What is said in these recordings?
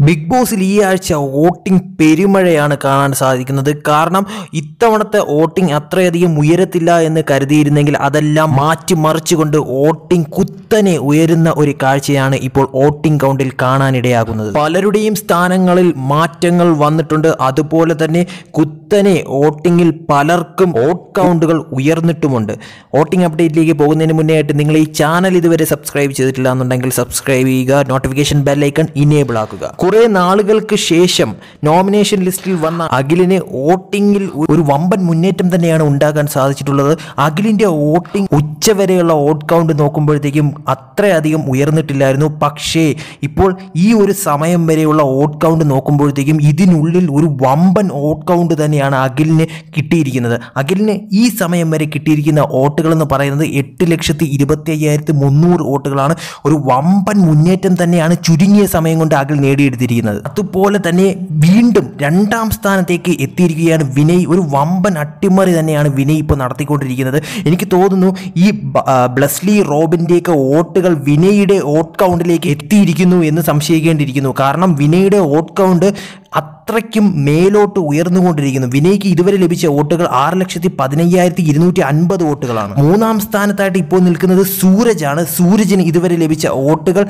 Big ബോസിൽ ഈ ആഴ്ച വോട്ടിംഗ് പെരുമഴയാണ് കാണാൻ സാധിക്കുന്നത്. കാരണം ഇത്തവണത്തെ വോട്ടിംഗ് അത്രയധികം ഉയരത്തില്ല എന്ന് കരുതിയിരുന്നെങ്കിൽ അതെല്ലാം മാറ്റിമറിച്ചുകൊണ്ട് വോട്ടിംഗ് കുത്തനെ ഉയരുന്ന ഒരു കാഴ്ചയാണ് ഇപ്പോൾ വോട്ടിംഗ് കൗണ്ടിൽ കാണാനിടയാകുന്നത്. പലരുടെയും സ്ഥാനങ്ങളിൽ മാറ്റങ്ങൾ വന്നിട്ടുണ്ട്. അതുപോലെ തന്നെ കുത്തനെ വോട്ടിങ്ങിൽ പലർക്കും വോട്ട് കൗണ്ടുകൾ ഉയർന്നിട്ടുമുണ്ട്. വോട്ടിംഗ് അപ്ഡേറ്റിലേക്ക് പോകുന്നതിന് മുന്നേ ആയിട്ട് നിങ്ങൾ ഈ ചാനൽ ഇതുവരെ സബ്സ്ക്രൈബ് ചെയ്തിട്ടില്ല എന്നുണ്ടെങ്കിൽ സബ്സ്ക്രൈബ് ചെയ്യുക, നോട്ടിഫിക്കേഷൻ ബെല്ലൈക്കൺ ഇനേബിൾ ആക്കുക. കുറെ നാളുകൾക്ക് ശേഷം നോമിനേഷൻ ലിസ്റ്റിൽ വന്ന അഖിലിന് വോട്ടിങ്ങിൽ ഒരു വമ്പൻ മുന്നേറ്റം തന്നെയാണ് ഉണ്ടാക്കാൻ സാധിച്ചിട്ടുള്ളത്. അഖിലിന്റെ വോട്ടിംഗ് ഉച്ചവരെയുള്ള വോട്ട് കൗണ്ട് നോക്കുമ്പോഴത്തേക്കും അത്രയധികം ഉയർന്നിട്ടില്ലായിരുന്നു. പക്ഷേ ഇപ്പോൾ ഈ ഒരു സമയം വരെയുള്ള വോട്ട് കൗണ്ട് നോക്കുമ്പോഴത്തേക്കും ഇതിനുള്ളിൽ ഒരു വമ്പൻ വോട്ട് കൗണ്ട് തന്നെയാണ് അഖിലിന് കിട്ടിയിരിക്കുന്നത്. അഖിലിന് ഈ സമയം വരെ കിട്ടിയിരിക്കുന്ന വോട്ടുകൾ എന്ന് പറയുന്നത് 8,25,300 വോട്ടുകളാണ്. ഒരു വമ്പൻ മുന്നേറ്റം തന്നെയാണ് ചുരുങ്ങിയ സമയം കൊണ്ട് അഖിൽ നേടിയെടുത്തിരിക്കുന്നത്. അതുപോലെ തന്നെ വീണ്ടും 2ാം സ്ഥാനത്തേക്ക് എത്തിയിരിക്കുകയാണ് വിനയ്. ഒരു വമ്പൻ അട്ടിമറി തന്നെയാണ് വിനയ് ഇപ്പോൾ നടത്തിക്കൊണ്ടിരിക്കുന്നത്. എനിക്ക് തോന്നുന്നു ഈ ബ്ലസ്ലി റോബിൻ്റെയൊക്കെ വോട്ടുകൾ വിനയുടെ വോട്ട് കൗണ്ടിലേക്ക് എത്തിയിരിക്കുന്നു എന്ന് സംശയിക്കേണ്ടിയിരിക്കുന്നു. കാരണം വിനയുടെ വോട്ട് കൗണ്ട് അത്രയ്ക്കും മേലോട്ട് ഉയർന്നുകൊണ്ടിരിക്കുന്നു. വിനയ്ക്ക് ഇതുവരെ ലഭിച്ച വോട്ടുകൾ 6,15,250 വോട്ടുകളാണ്. 3ാം സ്ഥാനത്തായിട്ട് ഇപ്പോൾ നിൽക്കുന്നത് സൂരജാണ്. സൂരജിന് ഇതുവരെ ലഭിച്ച വോട്ടുകൾ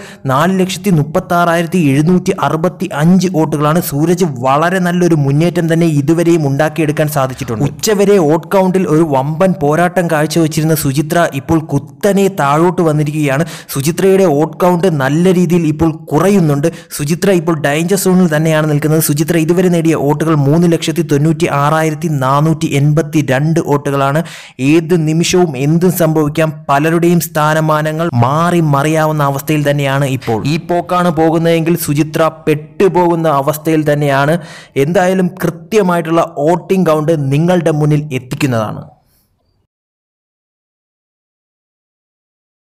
4,36,765 വോട്ടുകളാണ്. സൂരജ് വളരെ നല്ലൊരു മുന്നേറ്റം തന്നെ ഇതുവരെയും ഉണ്ടാക്കിയെടുക്കാൻ സാധിച്ചിട്ടുണ്ട്. ഉച്ചവരെ വോട്ട് കൗണ്ടിൽ ഒരു വമ്പൻ പോരാട്ടം കാഴ്ചവെച്ചിരുന്ന സുചിത്ര ഇപ്പോൾ കുത്തനെ താഴോട്ട് വന്നിരിക്കുകയാണ്. സുചിത്രയുടെ വോട്ട് കൗണ്ട് നല്ല രീതിയിൽ ഇപ്പോൾ കുറയുന്നുണ്ട്. സുചിത്ര ഇപ്പോൾ ഡേഞ്ചർ സോണിൽ തന്നെയാണ് നിൽക്കുന്നത്. സുചിത്ര ഇതുവരെ നേടിയ വോട്ടുകൾ 3,96,482 വോട്ടുകളാണ്. ഏത് നിമിഷവും എന്തും സംഭവിക്കാം. പലരുടെയും സ്ഥാനമാനങ്ങൾ മാറി മറിയാവുന്ന അവസ്ഥയിൽ തന്നെയാണ് ഇപ്പോൾ. ഈ പോക്കാണ് പോകുന്നതെങ്കിൽ സുചിത്ര പെട്ടുപോകുന്ന അവസ്ഥയിൽ തന്നെയാണ്. എന്തായാലും കൃത്യമായിട്ടുള്ള വോട്ടിംഗ് കൗണ്ട് നിങ്ങളുടെ മുന്നിൽ എത്തിക്കുന്നതാണ്.